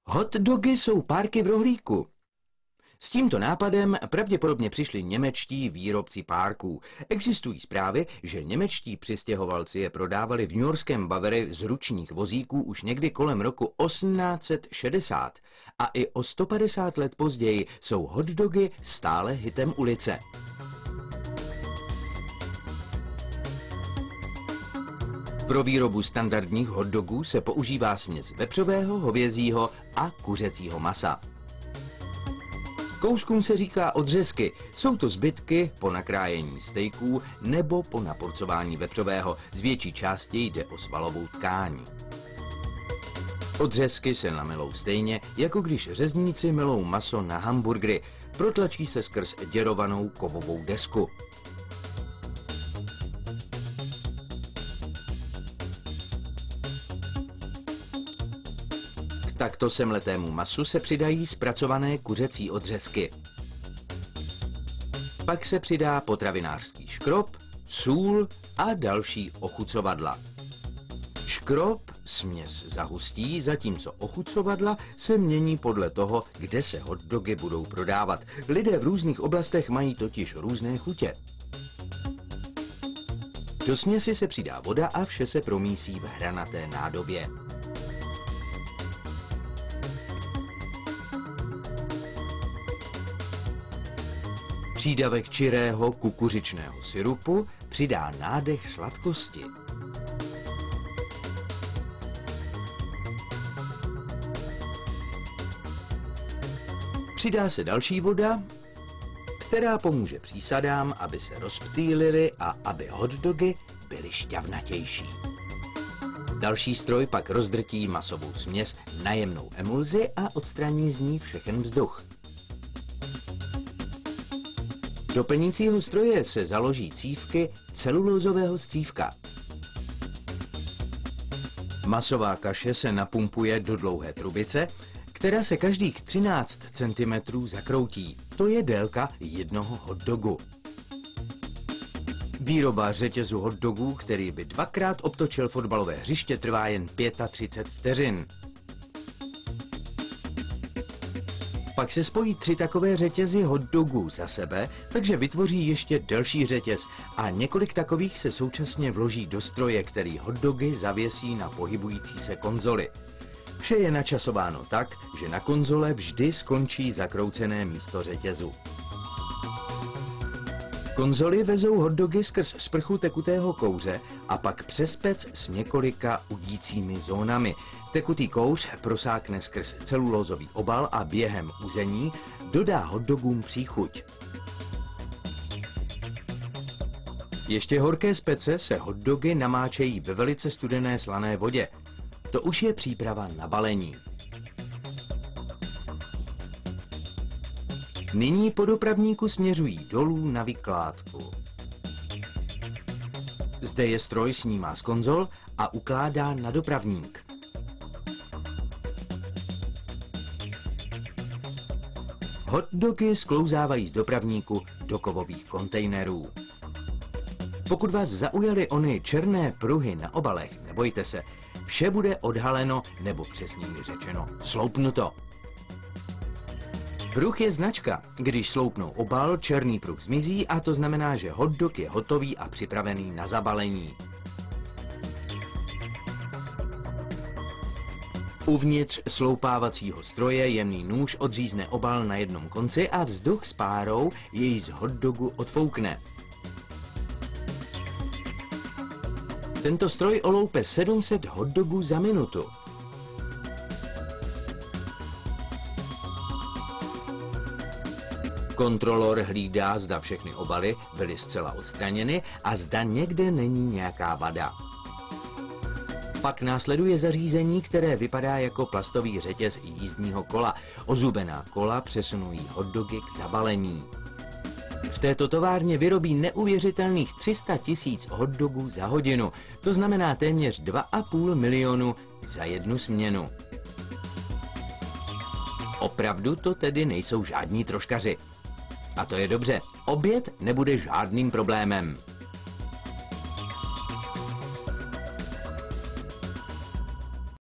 Hot dogy jsou párky v rohlíku. S tímto nápadem pravděpodobně přišli němečtí výrobci párků. Existují zprávy, že němečtí přistěhovalci je prodávali v newyorském Bowery z ručních vozíků už někdy kolem roku 1860 a i o 150 let později jsou hot dogy stále hitem ulice. Pro výrobu standardních hot dogů se používá směs vepřového, hovězího a kuřecího masa. Kouskům se říká odřezky, jsou to zbytky po nakrájení stejků nebo po naporcování vepřového, z větší části jde o svalovou tkáň. Odřezky se namelou stejně, jako když řezníci melou maso na hamburgery, protlačí se skrz děrovanou kovovou desku. K takto semletému masu se přidají zpracované kuřecí odřezky. Pak se přidá potravinářský škrob, sůl a další ochucovadla. Škrob směs zahustí, zatímco ochucovadla se mění podle toho, kde se hot dogy budou prodávat. Lidé v různých oblastech mají totiž různé chutě. Do směsi se přidá voda a vše se promísí v hranaté nádobě. Přídavek čirého kukuřičného syrupu přidá nádech sladkosti. Přidá se další voda, která pomůže přísadám, aby se rozptýlily a aby hot dogy byly šťavnatější. Další stroj pak rozdrtí masovou směs na jemnou emulzi a odstraní z ní všechen vzduch. Do plnícího stroje se založí cívky celulózového scívka. Masová kaše se napumpuje do dlouhé trubice, která se každých 13 cm zakroutí. To je délka jednoho hot dogu. Výroba řetězu hot dogů, který by dvakrát obtočil fotbalové hřiště, trvá jen 35 vteřin. Pak se spojí 3 takové řetězy hot dogů za sebe, takže vytvoří ještě delší řetěz a několik takových se současně vloží do stroje, který hot dogy zavěsí na pohybující se konzoli. Vše je načasováno tak, že na konzole vždy skončí zakroucené místo řetězu. Konzoly vezou hot dogy skrz sprchu tekutého kouře a pak přes pec s několika udícími zónami. Tekutý kouř prosákne skrz celulózový obal a během uzení dodá hot dogům příchuť. Ještě horké z pece se hot dogy namáčejí ve velice studené slané vodě. To už je příprava na balení. Nyní po dopravníku směřují dolů na vykládku. Zde je stroj snímá z konzol a ukládá na dopravník. Hot dogy sklouzávají z dopravníku do kovových kontejnerů. Pokud vás zaujaly ony černé pruhy na obalech, nebojte se, vše bude odhaleno nebo přesněji řečeno sloupnuto. Pruh je značka. Když sloupnou obal, černý pruh zmizí a to znamená, že hot dog je hotový a připravený na zabalení. Uvnitř sloupávacího stroje jemný nůž odřízne obal na jednom konci a vzduch s párou jej z hot dogu odfoukne. Tento stroj oloupe 700 hot dogů za minutu. Kontrolor hlídá, zda všechny obaly byly zcela odstraněny a zda někde není nějaká vada. Pak následuje zařízení, které vypadá jako plastový řetěz jízdního kola. Ozubená kola přesunují hot dogy k zabalení. V této továrně vyrobí neuvěřitelných 300 000 hot dogů za hodinu. To znamená téměř 2,5 milionu za jednu směnu. Opravdu to tedy nejsou žádní troškaři. A to je dobře, oběd nebude žádným problémem.